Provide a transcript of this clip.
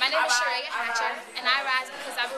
My name is Cherea, and I rise because I